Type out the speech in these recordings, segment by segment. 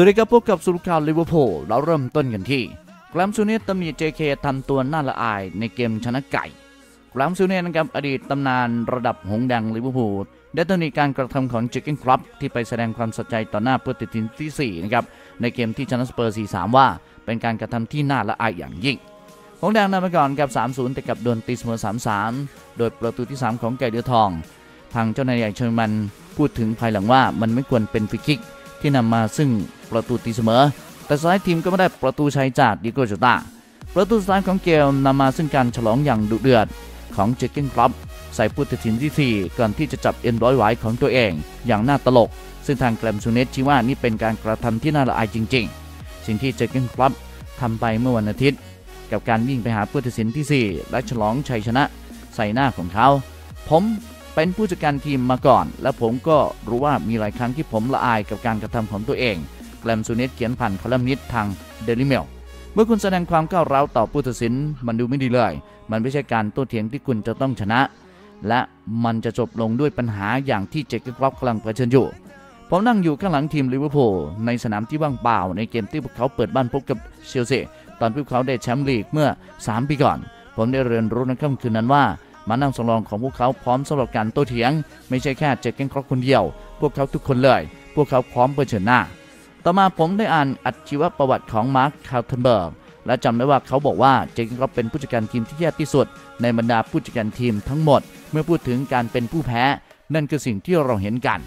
สวัสดีครับพบกับสุรข่าวลิเวอร์พูลเราเริ่มต้นกันที่แกรมซูเนตตำหนิ JK ทำตัวน่าละอายในเกมชนะไก่แกรมซูเนตนะครับอดีตตำนานระดับหงส์แดงลิเวอร์พูลได้ตำหนิการกระทำของเจอร์เก้นคล็อปที่ไปแสดงความสนใจต่อหน้าผู้ตัดสินที่4นะครับในเกมที่ชนะสเปอร์ 4-3 ว่าเป็นการกระทำที่น่าละอายอย่างยิ่งหงส์แดงนำไปก่อนกับ 3-0 แต่กับโดนตีเสมอ 3-3 โดยประตูที่3ของไก่เดือทองทางเจ้านายใหญ่เชอร์มันพูดถึงภายหลังว่ามันไม่ควรเป็นฟรีคิกที่นำมาซึ่งประตูตีเสมอแต่สุดท้ายทีมก็ไม่ได้ประตูชัยจากดิโก้โจตาประตูสุดท้ายของเกมนำมาซึ่งการฉลองอย่างดุเดือดของเจอร์เก้นคล็อปใส่ผู้ตัดสินที่4ก่อนที่จะจับเอ็นร้อยไว้ของตัวเองอย่างน่าตลกซึ่งทางแกรมซูเนตชี้ว่านี่เป็นการกระทำที่น่าละอายจริงๆสิ่งที่เจอร์เก้นคล็อปทำไปเมื่อวันอาทิตย์กับการวิ่งไปหาผู้ตัดสินที่4และฉลองชัยชนะใส่หน้าของเขาผมเป็นผู้จัดการทีมมาก่อนและผมก็รู้ว่ามีหลายครั้งที่ผมละอายกับการกระทำของตัวเองแกรมซูเนตเขียนผ่านคอลัมนิสต์ทางเดลิเมลเมื่อคุณแสดงความก้าวร้าวต่อผู้ตัดสินมันดูไม่ดีเลยมันไม่ใช่การโต้เถียงที่คุณจะต้องชนะและมันจะจบลงด้วยปัญหาอย่างที่เจอร์เก้นคล็อปกำลังเผชิญอยู่ผมนั่งอยู่ข้างหลังทีมลิเวอร์พูลในสนามที่ว่างเปล่าในเกมที่พวกเขาเปิดบ้านพบกับเชลซีตอนพวกเขาได้แชมป์ลีกเมื่อ3 ปีก่อนผมได้เรียนรู้ในค่ำคืนนั้นว่ามานั่งสำรองของพวกเขาพร้อมสำหรับการโต้เถียงไม่ใช่แค่เจอร์เก้นคล็อปคนเดียวพวกเขาทุกคนเลยพวกเขาพร้อมเผชิญหน้าต่อมาผมได้อ่านอัจชีวประวัติของมาร์ค คาร์เทนเบิร์กและจำได้ว่าเขาบอกว่าเจอร์เก้นคล็อปเป็นผู้จัดการทีมที่แย่ที่สุดในบรรดาผู้จัดการทีมทั้งหมดเมื่อพูดถึงการเป็นผู้แพ้นั่นคือสิ่งที่เราเห็นกัน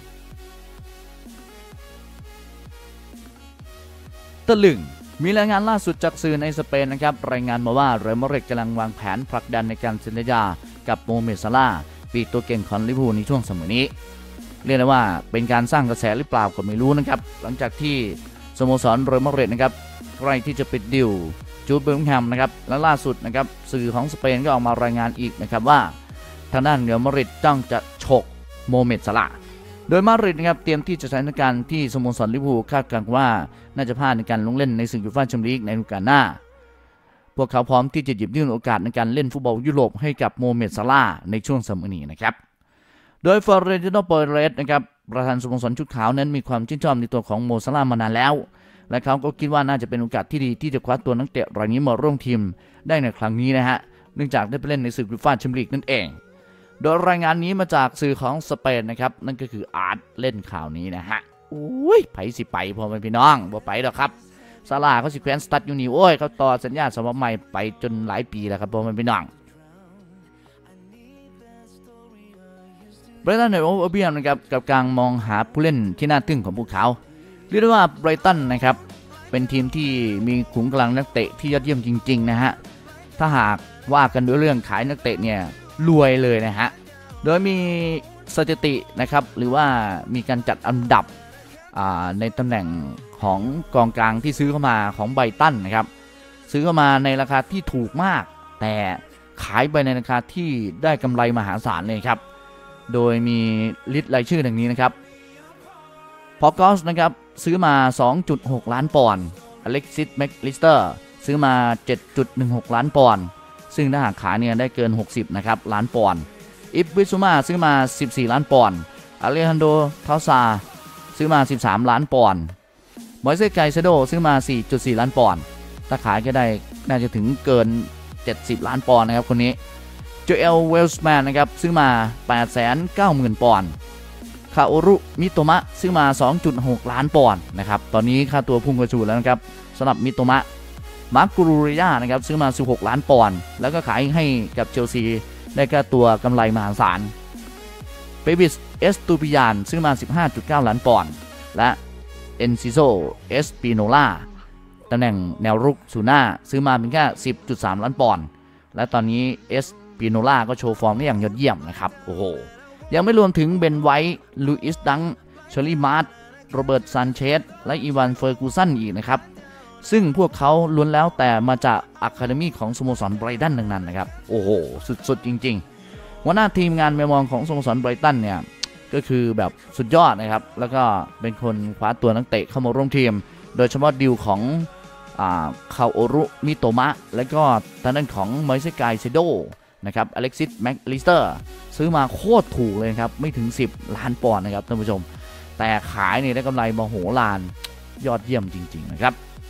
ตะลึงมีรายงานล่าสุดจากสื่อในสเปนนะครับรายงานมาว่าเรอัลมาดริดกำลังวางแผนผลักดันในการเซ็นสัญญากับโมเมด ซาลาห์ปีกตัวเก่งของลิเวอร์พูลในช่วงสมัยนี้เรียกได้ว่าเป็นการสร้างกระแสหรือเปล่าก็ไม่รู้นะครับหลังจากที่สโมสรเรอัลมาดริดนะครับใกล้ที่จะปิดดีลจูด เบลลิงแฮมนะครับและล่าสุดนะครับสื่อของสเปนก็ออกมารายงานอีกนะครับว่าทางด้านเรอัลมาดริดต้องจะฉกโมเมด ซาลาห์โดยมาดริดนะครับเตรียมที่จะใช้สถานการณ์ที่สโมสรลิเวอร์พูลคาดการณ์ว่าน่าจะพลาดในการลงเล่นในศึกยูฟ่าแชมเปี้ยนลีกในฤดูกาลหน้าพวกเขาพร้อมที่จะหยิบยื่นโอกาสในการเล่นฟุตบอลยุโรปให้กับโมเมด ซาลาห์ในช่วงสมัยนี้นะครับโดยฟลอเรนติโน เปเรสนะครับประธานสโมสรชุดขาวนั้นมีความชื่นชอบในตัวของโม ซาลาห์มานานแล้วและเขาก็คิดว่าน่าจะเป็นโอกาสที่ดีที่จะคว้าตัวนักเตะรายนี้มาร่วมทีมได้ในครั้งนี้นะฮะเนื่องจากได้ไปเล่นในศึกยูฟ่าแชมเปี้ยนลีกนั่นเองโดยรายงานนี้มาจากสื่อของสเปนนะครับนั่นก็คืออาร์ตเล่นข่าวนี้นะฮะอุ้ยไผสิไปพอเป็นพี่น้องบ่ไปหรอกครับซาลาห์เขาสิแควนสตัดอยู่นี่โอ้ยเขาต่อสัญญาสมัครใหม่ไปจนหลายปีแล้วครับพอเป็นพี่น้องไบรตันในโอเวอร์เบียนนะครับกับการมองหาผู้เล่นที่น่าทึ่งของพวกเขาเรียกได้ว่าไบรตันนะครับเป็นทีมที่มีขุมกำลังนักเตะที่ยอดเยี่ยมจริงๆนะฮะถ้าหากว่ากันด้วยเรื่องขายนักเตะเนี่ยรวยเลยนะฮะโดยมีสถิตินะครับหรือว่ามีการจัดอันดับในตำแหน่งของกองกลางที่ซื้อเข้ามาของไบรตันนะครับซื้อเข้ามาในราคาที่ถูกมากแต่ขายไปในราคาที่ได้กำไรมหาศาลเลยครับโดยมีลิสต์รายชื่อดังนี้นะครับพอกอสนะครับซื้อมา 2.6 ล้านปอนด์อเล็กซิส แม็กลิสเตอร์ซื้อมา 7.16 ล้านปอนด์ซึ่งถ้าหากขายเนี่ยได้เกิน60นะครับล้านปอนด์อิบวิซูมาซื้อมา14ล้านปอนด์อเลฮันโด ทาซาซื้อมา13ล้านปอนด์มอยเซส ไกเซโดซื้อมา 4.4 ล้านปอนด์ถ้าขายก็ได้น่าจะถึงเกิน70ล้านปอนด์นะครับคนนี้โจเอล เวลส์แมนนะครับซื้อมา 890,000 ปอนด์คาโอรุ มิโตมะซื้อมา 2.6 ล้านปอนด์นะครับตอนนี้ค่าตัวพุ่งกระฉูดแล้วนะครับสำหรับมิโตมะมาร์กุรูริยานะครับซื้อมา16ล้านปอนด์แล้วก็ขายให้กับเชลซีได้ค่าตัวกำไรมหาศาลเปบิส เอสตูปิยานซื้อมา 15.9 ล้านปอนด์และเอนซิโซ เอสปิโนล่าตำแหน่งแนวรุกซูน่าซื้อมาเพียงแค่ 10.3 ล้านปอนด์และตอนนี้เอสปิโนล่าก็โชว์ฟอร์มได้อย่างยอดเยี่ยมนะครับโอ้โหยังไม่รวมถึงเบนไวท์ ลูอิส ดังเชอร์รี่ มาร์ต โรเบิร์ต ซานเชสและอีวาน เฟอร์กูสันอีกนะครับซึ่งพวกเขาล้วนแล้วแต่มาจากอะคาเดมี่ของสโมสรไบรตันทั้งนั้นนะครับโอ้โหสุดๆจริงๆหัวหน้าทีมงานแมวมองของสโมสรไบรตันเนี่ยก็คือแบบสุดยอดนะครับแล้วก็เป็นคนคว้าตัวนักเตะเข้ามาร่วมทีมโดยเฉพาะดีลของคาโอรุ มิโตมะและก็ทางด้านของมอยเซส ไกเซโดนะครับอเล็กซิส แม็กลิสเตอร์ซื้อมาโคตรถูกเลยครับไม่ถึง10ล้านปอนด์นะครับท่านผู้ชมแต่ขายเนี่ยได้กำไรมโหฬารยอดเยี่ยมจริงๆนะครับ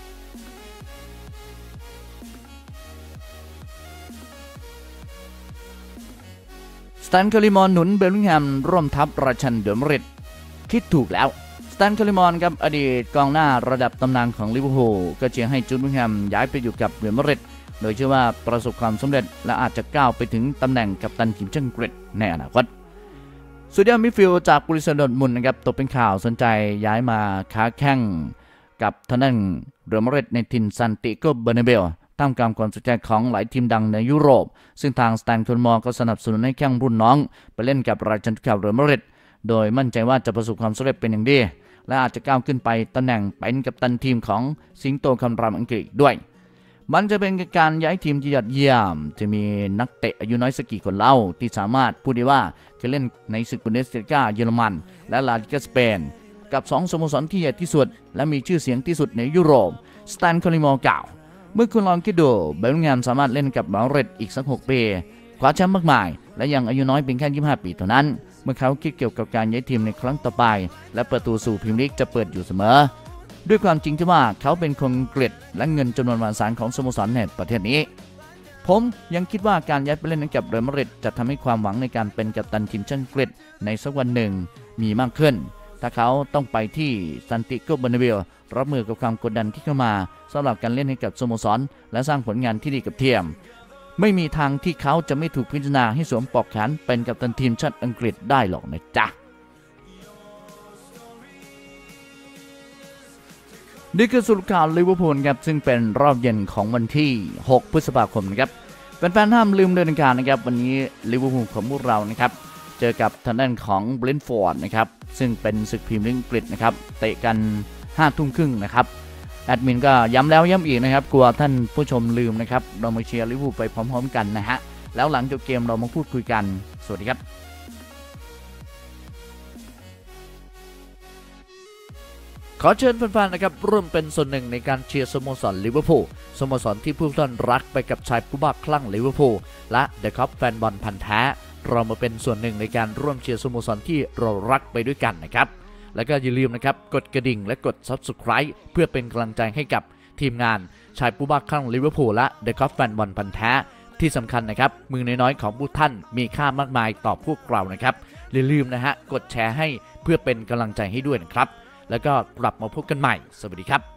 สแตนคาริมอนหนุนเบลลิงแฮมร่วมทัพราชันเดอร์มาดริดคิดถูกแล้วสแตนคาริมอนครับอดีตกองหน้าระดับตำนานของลิเวอร์พูลก็เชียร์ให้จูดเบลลิงแฮมย้ายไปอยู่กับเรอัลมาดริดโดยเชื่อว่าประสบความสำเร็จและอาจจะก้าวไปถึงตำแหน่งกัปตันทีมชาติอังกฤษในอนาคตสุดยอดมิดฟิลด์จากบริษัทดอร์ทมุนด์นะครับตกเป็นข่าวสนใจย้ายมาค้าแข่งกับทางด้านเรอัลมาดริดในถิ่นซานติอาโกเบอร์นาเบลท่ามกลางความสนใจของหลายทีมดังในยุโรปซึ่งทางสแตนคาริมอนก็สนับสนุนให้แข้งรุ่นน้องไปเล่นกับราชันข่าวเรอัลมาดริดโดยมั่นใจว่าจะประสบความสำเร็จเป็นอย่างดีและอาจจะก้าวขึ้นไปตำแหน่งเป็นกัปตันทีมของสิงโตคำรามอังกฤษด้วยมันจะเป็นการย้ายทีมที่ยอดเยี่ยมจะมีนักเตะอายุน้อยสักกี่คนเล่าที่สามารถพูดได้ว่าเคยเล่นในศึกบุนเดสลิก้าเยอรมันและลาลิกาสเปนกับ2สโมสรที่ใหญ่ที่สุดและมีชื่อเสียงที่สุดในยุโรปสแตนคาริมอนกล่าวเมื่อคุณลองคิดดูเบลลิงแฮมสามารถเล่นกับมาดริดอีกสัก6 ปีคว้าแชมป์มากมายและยังอายุน้อยเพียงแค่25 ปีเท่านั้นเมื่อเขาคิดเกี่ยวกับการย้ายทีมในครั้งต่อไปและประตูสู่พรีเมียร์ลีกจะเปิดอยู่เสมอด้วยความจริงที่ว่าเขาเป็นคนอังกฤษและเงินจำนวนมหาศาลของสโมสรในประเทศนี้ผมยังคิดว่าการย้ายไปเล่นกับเรอัลมาดริดจะทำให้ความหวังในการเป็นกัปตันทีมชาติอังกฤษในสักวันหนึ่งมีมากขึ้นถ้าเขาต้องไปที่ซานติอาโกเบอร์นาเบลรับมือกับความกดดันที่เข้ามาสำหรับการเล่นให้กับสโมสรและสร้างผลงานที่ดีกับทีมไม่มีทางที่เขาจะไม่ถูกพิจารณาให้สวมปลอกแขนเป็นกัปตันทีมชาติอังกฤษได้หรอกนะจ๊ะนี่คือสรุปข่าวลิเวอร์พูลครับซึ่งเป็นรอบเย็นของวันที่6 พฤษภาคมนะครับแฟนๆห้ามลืมเดินการนะครับวันนี้ลิเวอร์พูลของพวกเรานะครับเจอกับทางด้านของเบรนท์ฟอร์ดนะครับซึ่งเป็นศึกพรีเมียร์ลีกอังกฤษนะครับเตะกัน 5:30 นนะครับแอดมินก็ย้ำแล้วย้ำอีกนะครับกลัวท่านผู้ชมลืมนะครับเรามาเชียร์ลิเวอร์พูลไปพร้อมๆกันนะฮะแล้วหลังจบเกมเรามาพูดคุยกันสวัสดีครับขอเชิญแฟนๆนะครับร่วมเป็นส่วนหนึ่งในการเชียร์สโมสรลิเวอร์พูลสโมสรที่ผู้ท่านรักไปกับชายผู้บ้าคลั่งลิเวอร์พูลและเดอะคัพแฟนบอลพันธุ์แท้เรามาเป็นส่วนหนึ่งในการร่วมเชียร์สโมสรที่เรารักไปด้วยกันนะครับแล้วก็อย่าลืมนะครับกดกระดิ่งและกด Subscribe เพื่อเป็นกำลังใจให้กับทีมงานชายผู้บ้าคลั่งลิเวอร์พูลและเดอะคัพแฟนบอลพันธุ์แท้ที่สำคัญนะครับมือน้อยๆของผู้ท่านมีค่ามากมายต่อพวกเรานะครับอย่าลืมนะฮะกดแชร์ให้เพื่อเป็นกำลังใจให้ด้วยนะครับแล้วก็กลับมาพบกันใหม่สวัสดีครับ